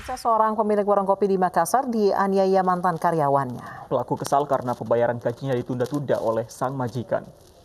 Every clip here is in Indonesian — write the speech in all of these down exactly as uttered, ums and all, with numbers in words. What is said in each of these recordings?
Seorang pemilik warung kopi di Makassar dianiaya mantan karyawannya. Pelaku kesal karena pembayaran gajinya ditunda-tunda oleh sang majikan.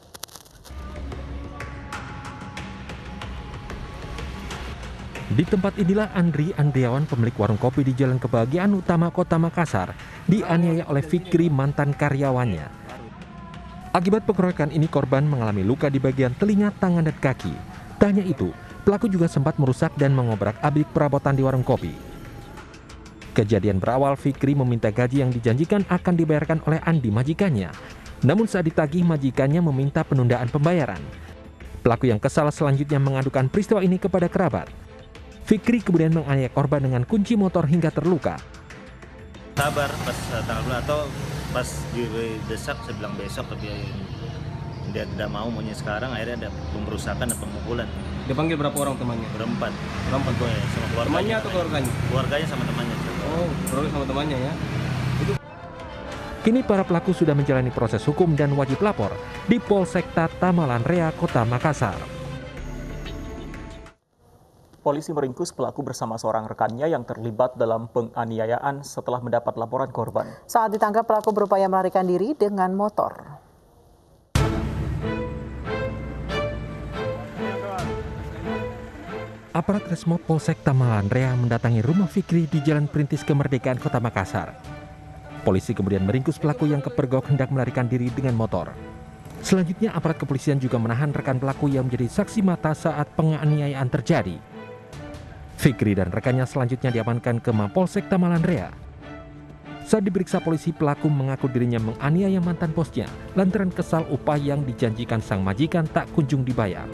Di tempat inilah Andri Andriawan, pemilik warung kopi di Jalan Kebahagiaan Utama Kota Makassar, dianiaya oleh Fikri, mantan karyawannya. Akibat pengeroyokan ini, korban mengalami luka di bagian telinga, tangan, dan kaki. Tak hanya itu, pelaku juga sempat merusak dan mengobrak-abrik perabotan di warung kopi. Kejadian berawal, Fikri meminta gaji yang dijanjikan akan dibayarkan oleh Andi, majikannya. Namun saat ditagih, majikannya meminta penundaan pembayaran. Pelaku yang kesal selanjutnya mengadukan peristiwa ini kepada kerabat. Fikri kemudian menganiaya korban dengan kunci motor hingga terluka. Sabar pas tanggal atau pas didesak saya bilang besok, tapi dia tidak mau, maunya sekarang. Akhirnya ada pemberusakan dan pemukulan. Dia panggil berapa orang temannya? Berempat. Berempat ya, sama keluarganya. Temannya atau keluarganya? Keluarganya sama temannya. Oh, keluarga sama temannya ya. Itu. Kini para pelaku sudah menjalani proses hukum dan wajib lapor di Polsek Tamalan Rea, Kota Makassar. Polisi meringkus pelaku bersama seorang rekannya yang terlibat dalam penganiayaan setelah mendapat laporan korban. Saat ditangkap, pelaku berupaya melarikan diri dengan motor. Aparat Resmob Polsek Tamalan Rea mendatangi rumah Fikri di Jalan Perintis Kemerdekaan, Kota Makassar. Polisi kemudian meringkus pelaku yang kepergok hendak melarikan diri dengan motor. Selanjutnya, aparat kepolisian juga menahan rekan pelaku yang menjadi saksi mata saat penganiayaan terjadi. Fikri dan rekannya selanjutnya diamankan ke Mapolsek Tamalan Rea. Saat diperiksa polisi, pelaku mengaku dirinya menganiaya mantan bosnya lantaran kesal upah yang dijanjikan sang majikan tak kunjung dibayar.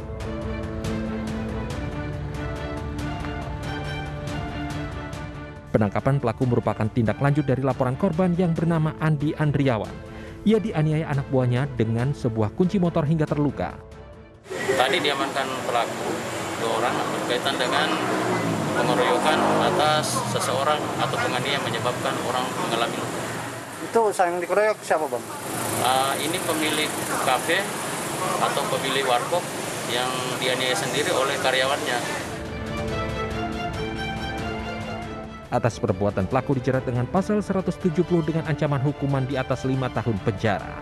Penangkapan pelaku merupakan tindak lanjut dari laporan korban yang bernama Andi Andriawan. Ia dianiaya anak buahnya dengan sebuah kunci motor hingga terluka. Tadi diamankan pelaku dua orang berkaitan dengan pengeroyokan atas seseorang atau penganiaya yang menyebabkan orang mengalami luka. Itu yang dikeroyok siapa, Bang? Uh, ini pemilik kafe atau pemilik warkop yang dianiaya sendiri oleh karyawannya. Atas perbuatan pelaku dijerat dengan pasal seratus tujuh puluh dengan ancaman hukuman di atas lima tahun penjara.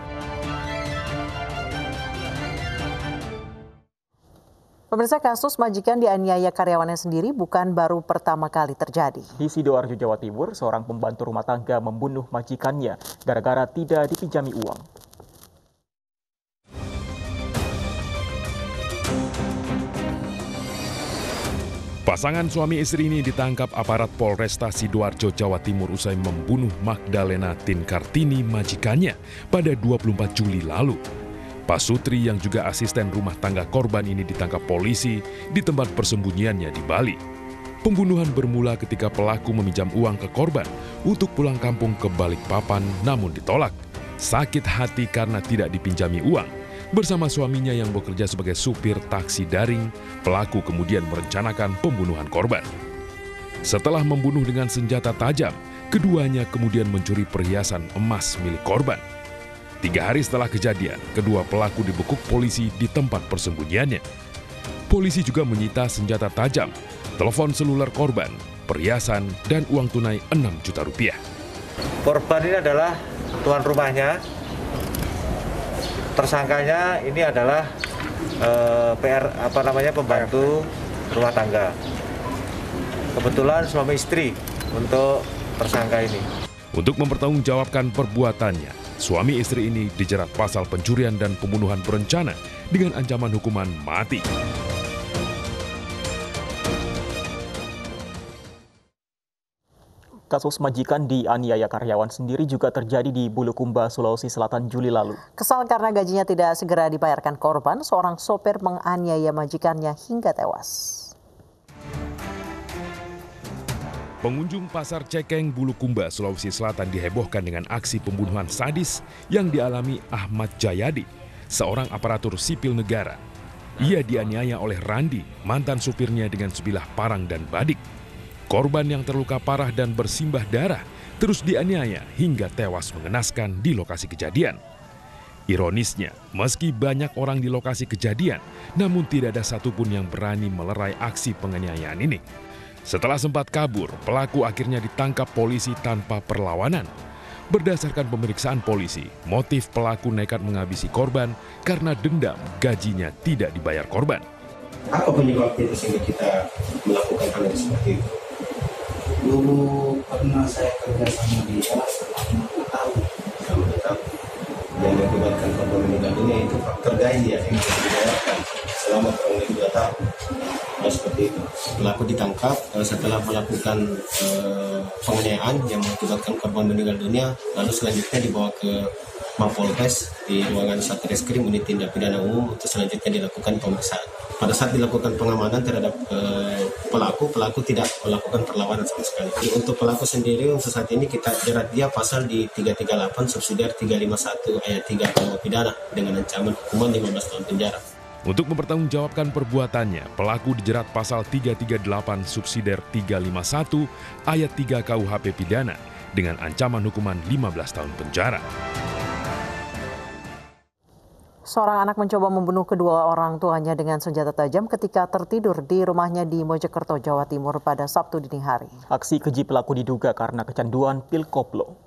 Pemirsa, kasus majikan dianiaya karyawannya sendiri bukan baru pertama kali terjadi. Di Sidoarjo, Jawa Timur, seorang pembantu rumah tangga membunuh majikannya gara-gara tidak dipinjami uang. Pasangan suami istri ini ditangkap aparat Polresta Sidoarjo, Jawa Timur usai membunuh Magdalena Tinkartini, majikannya, pada dua puluh empat Juli lalu. Pak Sutri yang juga asisten rumah tangga korban ini ditangkap polisi di tempat persembunyiannya di Bali. Pembunuhan bermula ketika pelaku meminjam uang ke korban untuk pulang kampung ke Balikpapan, namun ditolak. Sakit hati karena tidak dipinjami uang. Bersama suaminya yang bekerja sebagai supir taksi daring, pelaku kemudian merencanakan pembunuhan korban. Setelah membunuh dengan senjata tajam, keduanya kemudian mencuri perhiasan emas milik korban. Tiga hari setelah kejadian, kedua pelaku dibekuk polisi di tempat persembunyiannya. Polisi juga menyita senjata tajam, telepon seluler korban, perhiasan, dan uang tunai enam juta rupiah. Korban ini adalah tuan rumahnya. Tersangkanya ini adalah eh, P R apa namanya pembantu rumah tangga. Kebetulan suami istri untuk tersangka ini. Untuk mempertanggungjawabkan perbuatannya, suami istri ini dijerat pasal pencurian dan pembunuhan berencana dengan ancaman hukuman mati. Kasus majikan dianiaya karyawan sendiri juga terjadi di Bulukumba, Sulawesi Selatan Juli lalu. Kesal karena gajinya tidak segera dibayarkan korban, seorang sopir menganiaya majikannya hingga tewas. Pengunjung pasar Cekeng, Bulukumba, Sulawesi Selatan dihebohkan dengan aksi pembunuhan sadis yang dialami Ahmad Jayadi, seorang aparatur sipil negara. Ia dianiaya oleh Randi, mantan supirnya, dengan sebilah parang dan badik. Korban yang terluka parah dan bersimbah darah terus dianiaya hingga tewas mengenaskan di lokasi kejadian. Ironisnya, meski banyak orang di lokasi kejadian, namun tidak ada satupun yang berani melerai aksi penganiayaan ini. Setelah sempat kabur, pelaku akhirnya ditangkap polisi tanpa perlawanan. Berdasarkan pemeriksaan polisi, motif pelaku nekat menghabisi korban karena dendam gajinya tidak dibayar korban. Apa penyebabnya itu sehingga kita melakukan hal yang seperti itu? Dulu pernah saya kerja sama dia selama dua tahun. Selama dua tahun. Yang mengakibatkan korban meninggal dunia itu faktor gaji ya, yang bisa dibayarkan selama kurang lebih dua tahun. Nah, seperti itu. Pelaku ditangkap setelah melakukan eh, penganiayaan yang mengakibatkan korban meninggal dunia, lalu selanjutnya dibawa ke Mapolres di ruangan Satreskrim Unit Tindak Pidana Umum untuk selanjutnya dilakukan pemeriksaan. Pada saat dilakukan pengamanan terhadap eh, pelaku, pelaku tidak melakukan perlawanan sama sekali. Jadi, untuk pelaku sendiri untuk saat ini kita jerat dia pasal di tiga tiga delapan subsidiar tiga lima satu ayat tiga kuhap pidana dengan ancaman hukuman lima belas tahun penjara. Untuk mempertanggungjawabkan perbuatannya, pelaku dijerat pasal tiga tiga delapan subsidiar tiga lima satu ayat tiga K U H P pidana dengan ancaman hukuman lima belas tahun penjara. Seorang anak mencoba membunuh kedua orang tuanya dengan senjata tajam ketika tertidur di rumahnya di Mojokerto, Jawa Timur pada Sabtu dini hari. Aksi keji pelaku diduga karena kecanduan pil koplo.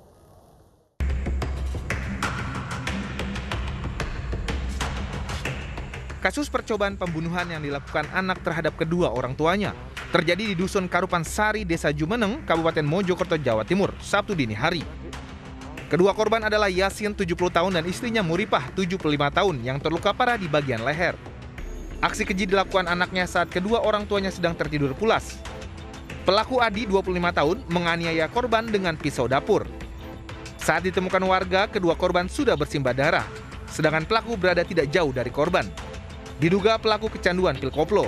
Kasus percobaan pembunuhan yang dilakukan anak terhadap kedua orang tuanya terjadi di Dusun Karupan Sari, Desa Jumeneng, Kabupaten Mojokerto, Jawa Timur, Sabtu dini hari. Kedua korban adalah Yasin, tujuh puluh tahun, dan istrinya Muripah, tujuh puluh lima tahun, yang terluka parah di bagian leher. Aksi keji dilakukan anaknya saat kedua orang tuanya sedang tertidur pulas. Pelaku Adi, dua puluh lima tahun, menganiaya korban dengan pisau dapur. Saat ditemukan warga, kedua korban sudah bersimbah darah, sedangkan pelaku berada tidak jauh dari korban. Diduga pelaku kecanduan pil koplo.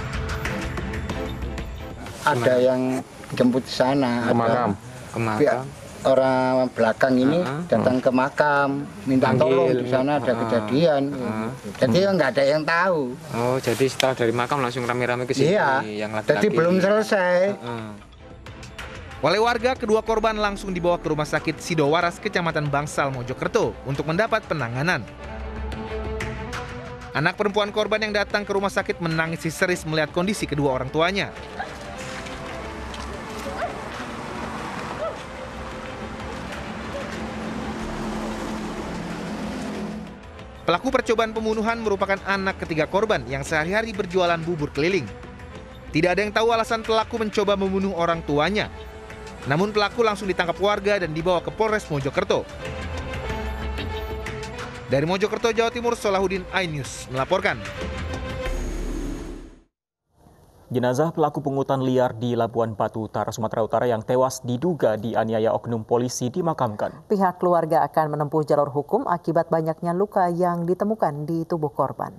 Ada yang jemput di sana, ke makam, ke makam. Orang belakang ini uh -huh. datang ke makam, minta Panggil. tolong di sana ada uh -huh. kejadian. Uh -huh. Jadi nggak ada yang tahu. Oh, jadi setelah dari makam langsung rame-rame ke sini. Iya. Yang laki-laki. Jadi belum selesai. Uh -huh. Oleh warga, kedua korban langsung dibawa ke Rumah Sakit Sidowaras, Kecamatan Bangsal, Mojokerto untuk mendapat penanganan. Anak perempuan korban yang datang ke rumah sakit menangis histeris melihat kondisi kedua orang tuanya. Pelaku percobaan pembunuhan merupakan anak ketiga korban yang sehari-hari berjualan bubur keliling. Tidak ada yang tahu alasan pelaku mencoba membunuh orang tuanya. Namun pelaku langsung ditangkap warga dan dibawa ke Polres Mojokerto. Dari Mojokerto, Jawa Timur, Solahuddin, iNews melaporkan. Jenazah pelaku pungutan liar di Labuan Batu Utara, Sumatera Utara yang tewas diduga dianiaya oknum polisi dimakamkan. Pihak keluarga akan menempuh jalur hukum akibat banyaknya luka yang ditemukan di tubuh korban.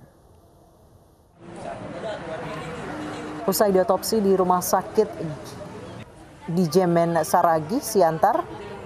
Usai diotopsi di rumah sakit di Jemen Saragi, Siantar,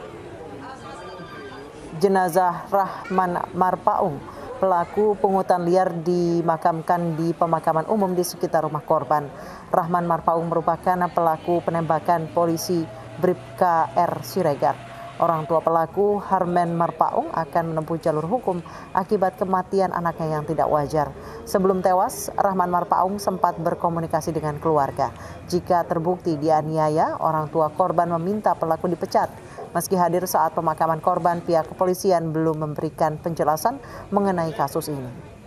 jenazah Rahman Marpaung, pelaku pungutan liar, dimakamkan di pemakaman umum di sekitar rumah korban. Rahman Marpaung merupakan pelaku penembakan polisi Bribka R. Siregar. Orang tua pelaku, Harmen Marpaung, akan menempuh jalur hukum akibat kematian anaknya yang tidak wajar. Sebelum tewas, Rahman Marpaung sempat berkomunikasi dengan keluarga. Jika terbukti dianiaya, orang tua korban meminta pelaku dipecat. Meski hadir saat pemakaman korban, pihak kepolisian belum memberikan penjelasan mengenai kasus ini.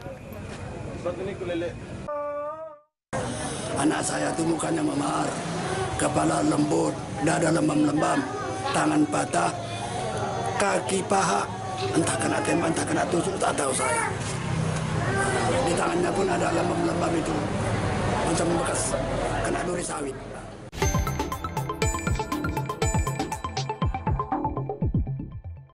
Anak saya itu mukanya memar, kepala lembut, dada lembam-lembam, tangan patah, kaki paha, entah kena tembak, entah kena tusuk, tak tahu saya. Di tangannya pun ada lembam-lembam itu, macam bekas kena duri sawit.